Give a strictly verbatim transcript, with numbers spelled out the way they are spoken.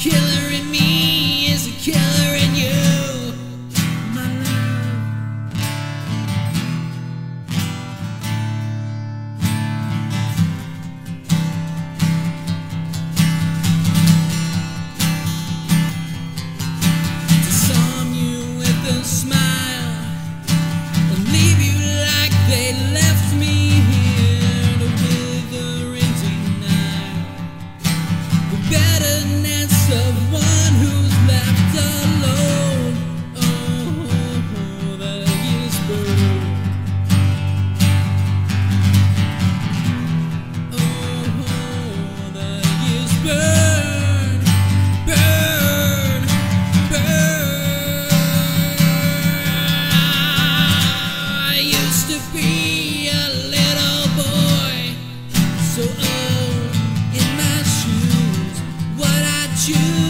killer in me is a killer in you, my love. Disarm you with a smile and leave you like they left me here to wither and deny the bitterness of one who's left alone. Oh, the years burn. Oh, the years burn, burn, burn. I used to be a little boy, so old in my shoes. What I choose